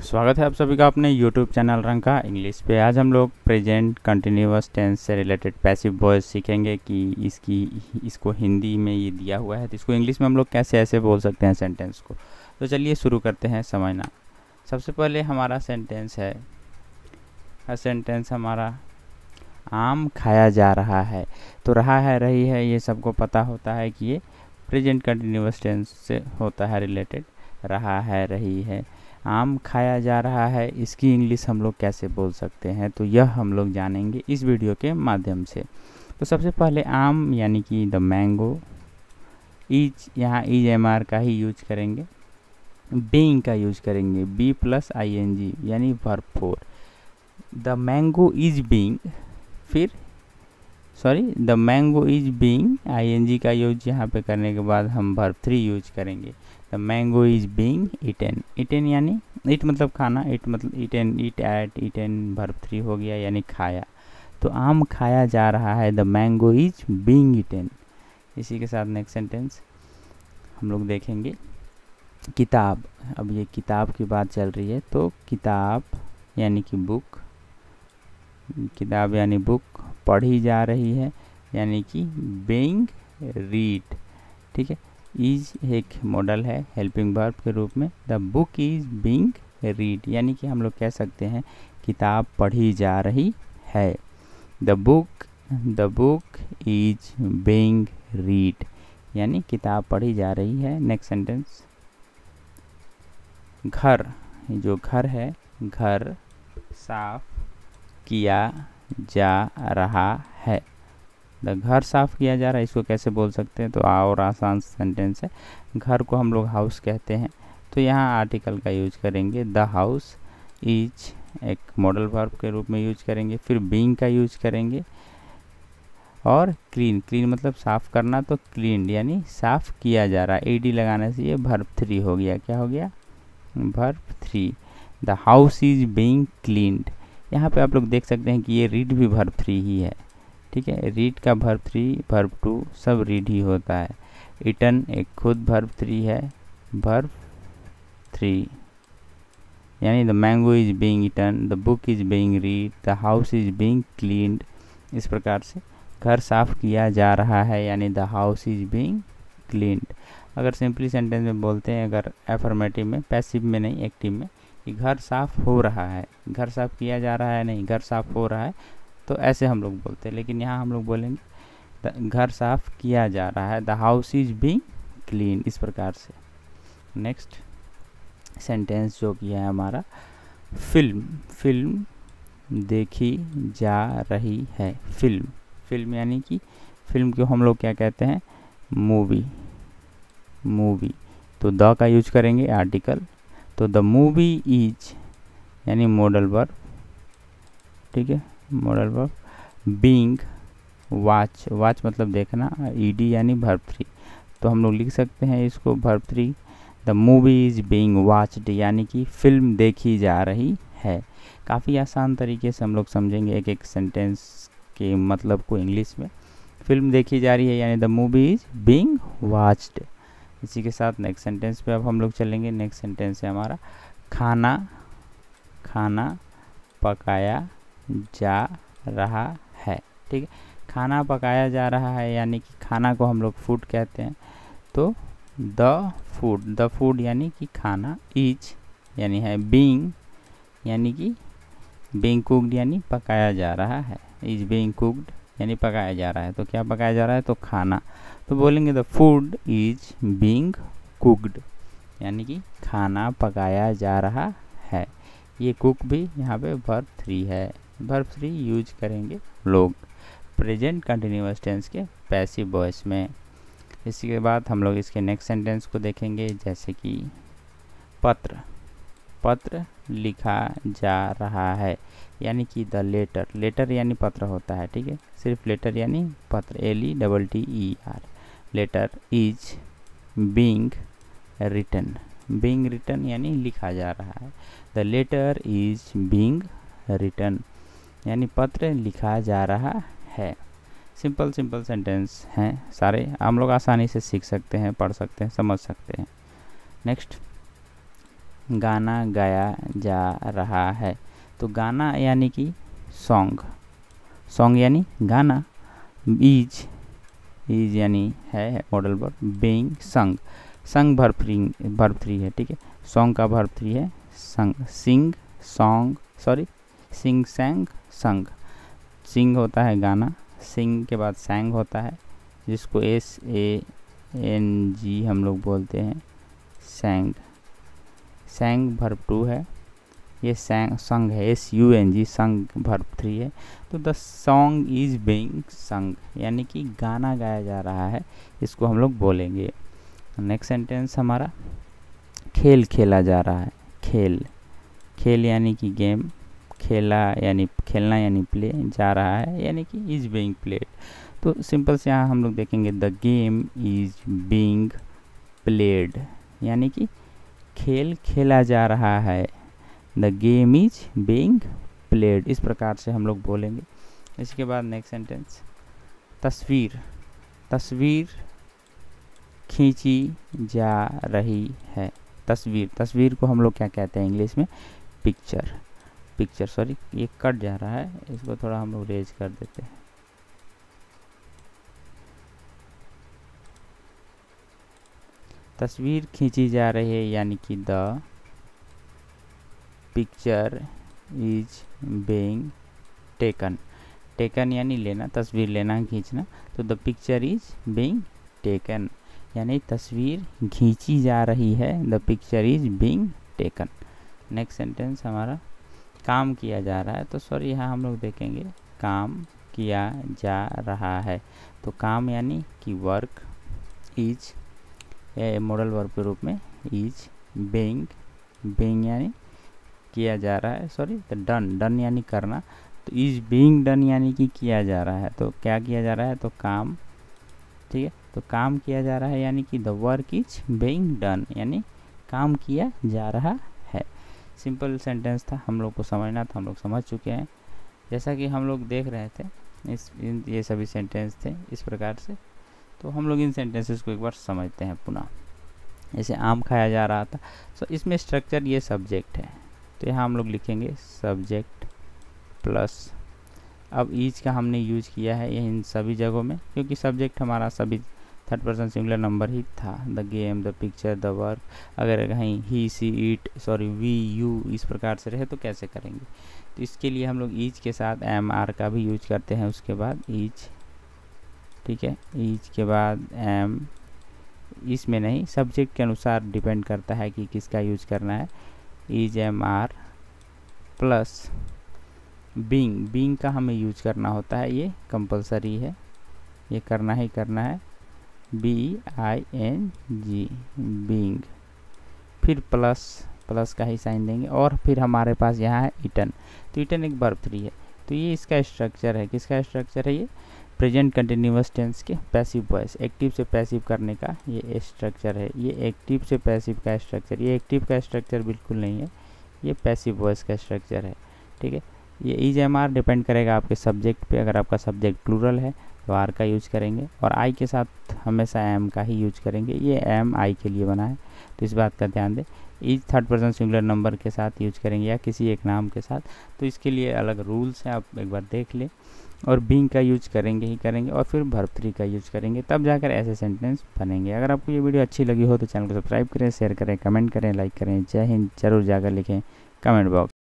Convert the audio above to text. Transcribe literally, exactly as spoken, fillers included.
स्वागत है आप सभी का अपने YouTube चैनल रंग का इंग्लिश पे। आज हम लोग प्रेजेंट कंटिन्यूअस टेंस से रिलेटेड पैसिव वॉइस सीखेंगे कि इसकी इसको हिंदी में ये दिया हुआ है तो इसको इंग्लिश में हम लोग कैसे ऐसे बोल सकते हैं सेंटेंस को। तो चलिए शुरू करते हैं समझना। सबसे पहले हमारा सेंटेंस है सेंटेंस हमारा आम खाया जा रहा है। तो रहा है, रही है, ये सबको पता होता है कि ये प्रेजेंट कंटिन्यूअस टेंस से होता है रिलेटेड। रहा है, रही है, आम खाया जा रहा है, इसकी इंग्लिश हम लोग कैसे बोल सकते हैं तो यह हम लोग जानेंगे इस वीडियो के माध्यम से। तो सबसे पहले आम यानी कि द मैंगो, ईज यहाँ ईज एम आर का ही यूज करेंगे, बीइंग का यूज करेंगे be plus I N G यानी verb four. The mango is being, फिर sorry the mango is being I N G का यूज यहाँ पे करने के बाद हम वर्ब थ्री यूज करेंगे। The mango is being eaten, eaten यानी ईट मतलब खाना, ईट मतलब eaten, eat ate, eaten verb three हो गया यानी खाया। तो आम खाया जा रहा है, the mango is being eaten. इसी के साथ नेक्स्ट सेंटेंस हम लोग देखेंगे किताब। अब ये किताब की बात चल रही है तो किताब यानी कि बुक, किताब यानी बुक पढ़ी जा रही है यानी कि बीइंग रीड। ठीक है, इज एक मॉडल है हेल्पिंग वर्ब के रूप में। The book is being read यानी कि हम लोग कह सकते हैं किताब पढ़ी जा रही है। The book the book is being read यानी किताब पढ़ी जा रही है। नेक्स्ट सेंटेंस घर, जो घर है, घर साफ किया जा रहा है। द घर साफ किया जा रहा है, इसको कैसे बोल सकते हैं तो और आसान सेंटेंस है। घर को हम लोग हाउस कहते हैं तो यहाँ आर्टिकल का यूज करेंगे। द हाउस इज एक मॉडल वर्ब के रूप में यूज करेंगे, फिर बीइंग का यूज करेंगे और क्लीन, क्लीन मतलब साफ करना, तो क्लीन यानी साफ किया जा रहा है। एडी लगाने से ये वर्ब थ्री हो गया। क्या हो गया? Verb three. The house is being cleaned, यहाँ पे आप लोग देख सकते हैं कि ये रीड भी वर्ब थ्री ही है। ठीक है, रीड का वर्ब थ्री, वर्ब टू सब रीड ही होता है। ईटन एक खुद वर्ब थ्री है, वर्ब थ्री यानी the mango is being eaten, the book is being read, the house is being cleaned. इस प्रकार से घर साफ किया जा रहा है यानी the house is being cleaned. अगर सिंपली सेंटेंस में बोलते हैं, अगर एफर्मेटिव में, पैसिव में नहीं, एक्टिव में, कि घर साफ हो रहा है, घर साफ किया जा रहा है नहीं, घर साफ हो रहा है, तो ऐसे हम लोग बोलते हैं। लेकिन यहाँ हम लोग बोलेंगे घर साफ किया जा रहा है, the house is being clean, इस प्रकार से। नेक्स्ट सेंटेंस जो कि है हमारा फिल्म, फिल्म देखी जा रही है। फिल्म, फिल्म यानी कि फिल्म को हम लोग क्या कहते हैं? Movie, movie. तो द का यूज करेंगे आर्टिकल, तो द मूवी इज यानी मॉडल वर्ब। ठीक है, model verb. Being watch, watch मतलब देखना, ईडी यानी वर्ब थ्री। तो हम लोग लिख सकते हैं इसको verb three. The movie is being watched यानी कि फिल्म देखी जा रही है। काफ़ी आसान तरीके से हम लोग समझेंगे एक एक सेंटेंस के मतलब को इंग्लिश में। फिल्म देखी जा रही है यानी the movie is being watched. इसी के साथ नेक्स्ट सेंटेंस पे अब हम लोग चलेंगे। नेक्स्ट सेंटेंस है हमारा खाना, खाना पकाया जा रहा है। ठीक है, खाना पकाया जा रहा है यानी कि खाना को हम लोग फूड कहते हैं। तो द फूड, द फूड यानी कि खाना, इज यानी है बीइंग यानी कि बीइंग कुक्ड यानी पकाया जा रहा है, इज बीइंग कुक्ड यानी पकाया जा रहा है। तो क्या पकाया जा रहा है? तो खाना। तो बोलेंगे the food is being cooked यानी कि खाना पकाया जा रहा है। ये कुक भी यहाँ पे वर्ब थ्री है, वर्ब थ्री यूज करेंगे लोग प्रेजेंट कंटिन्यूअस टेंस के पैसिव वॉइस में। इसी के बाद हम लोग इसके नेक्स्ट सेंटेंस को देखेंगे, जैसे कि पत्र, पत्र लिखा जा रहा है यानी कि द लेटर, लेटर यानी पत्र होता है। ठीक है, सिर्फ लेटर यानी पत्र, L E double T E R. Letter is being written, being written यानी लिखा जा रहा है। The letter is being written यानी पत्र लिखा जा रहा है। सिंपल सिंपल सेंटेंस हैं सारे, हम लोग आसानी से सीख सकते हैं, पढ़ सकते हैं, समझ सकते हैं। नेक्स्ट गाना गाया जा रहा है। तो गाना यानी कि सॉन्ग, सॉन्ग यानी गाना। इज, इज यानी है मॉडल वर्ब। बीइंग संग, संग वर्ब थ्री, वर्ब थ्री है, ठीक है। सॉन्ग का वर्ब थ्री है संग। सिंग, सॉन्ग, सॉरी सिंग, सैंग, संग। सिंग होता है गाना, सिंग के बाद सैंग होता है, जिसको एस ए एन जी हम लोग बोलते हैं सैंग। सैंग वर्ब टू है, ये सैंग संग है, एस यू एन जी, संग वर्ब थ्री है। तो द सॉन्ग इज बीइंग संग यानी कि गाना गाया जा रहा है, इसको हम लोग बोलेंगे। नेक्स्ट सेंटेंस हमारा, खेल खेला जा रहा है। खेल, खेल यानी कि गेम, खेला यानी खेलना यानी प्ले, जा रहा है यानी कि इज बीइंग प्लेड। तो सिंपल से यहाँ हम लोग देखेंगे the game is being played यानी कि खेल खेला जा रहा है। The game is being played, इस प्रकार से हम लोग बोलेंगे। इसके बाद नेक्स्ट सेंटेंस, तस्वीर, तस्वीर खींची जा रही है। तस्वीर, तस्वीर को हम लोग क्या कहते हैं इंग्लिश में, पिक्चर। पिक्चर, सॉरी ये कट जा रहा है, इसको थोड़ा हम लोग रेज कर देते हैं। तस्वीर खींची जा रही है यानी कि the picture is being taken. Taken यानी लेना, तस्वीर लेना, खींचना। तो the picture is being taken यानी तस्वीर खींची जा रही है। The picture is being taken. Next sentence हमारा, काम किया जा रहा है। तो सॉरी यहाँ हम लोग देखेंगे काम किया जा रहा है। तो काम यानी कि वर्क, इज मॉडल वर्ब के रूप में इज, बीइंग, बीइंग यानी किया जा रहा है, सॉरी तो डन, डन यानी करना। तो इज बीइंग डन यानी कि किया जा रहा है। तो क्या किया जा रहा है, तो काम, ठीक है। तो काम किया जा रहा है यानी कि the work is being done यानी काम किया जा रहा है। सिंपल सेंटेंस था, हम लोग को समझना था, हम लोग समझ चुके हैं। जैसा कि हम लोग देख रहे थे इस इन, ये सभी सेंटेंस थे इस प्रकार से। तो हम लोग इन सेंटेंसेस को एक बार समझते हैं पुनः। जैसे आम खाया जा रहा था, सो इसमें स्ट्रक्चर ये सब्जेक्ट है, तो यहाँ हम लोग लिखेंगे सब्जेक्ट प्लस, अब इज का हमने यूज किया है ये इन सभी जगहों में, क्योंकि सब्जेक्ट हमारा सभी थर्ड पर्सन सिंगुलर नंबर ही था। The game, the picture, the work. अगर कहीं he, she, it, sorry we, you इस प्रकार से रहे तो कैसे करेंगे। तो इसके लिए हम लोग ईच के साथ एम आर का भी यूज करते हैं। उसके बाद ईच, ठीक है, ईच के बाद एम, इसमें नहीं, सब्जेक्ट के अनुसार डिपेंड करता है कि किसका यूज करना है। Is am are plus being, being का हमें यूज करना होता है, ये कंपलसरी है, ये करना ही करना है। B I N G, being, फिर प्लस, प्लस का ही साइन देंगे। और फिर हमारे पास यहाँ है इटन, तो इटन एक वर्ब थ्री है। तो ये इसका स्ट्रक्चर है, किसका स्ट्रक्चर है, ये प्रेजेंट कंटिन्यूअस टेंस के पैसिव वॉइस, एक्टिव से पैसिव करने का ये स्ट्रक्चर है। ये एक्टिव से पैसिव का स्ट्रक्चर, ये एक्टिव का स्ट्रक्चर बिल्कुल नहीं है, ये पैसिव वॉइस का स्ट्रक्चर है, ठीक है। ये इज एम आर डिपेंड करेगा आपके सब्जेक्ट पे। अगर आपका सब्जेक्ट प्लूरल है तो आर का यूज करेंगे, और आई के साथ हमेशा एम का ही यूज करेंगे। ये एम आई के लिए बना है, तो इस बात का ध्यान दें। Is third person singular number के साथ यूज करेंगे या किसी एक नाम के साथ, तो इसके लिए अलग रूल्स हैं, आप एक बार देख लें। और बीइंग का यूज करेंगे ही करेंगे, और फिर वर्ब थ्री का यूज करेंगे, तब जाकर ऐसे सेंटेंस बनेंगे। अगर आपको ये वीडियो अच्छी लगी हो तो चैनल को सब्सक्राइब करें, शेयर करें, कमेंट करें, लाइक करें। जय हिंद जरूर जाकर लिखें कमेंट बॉक्स।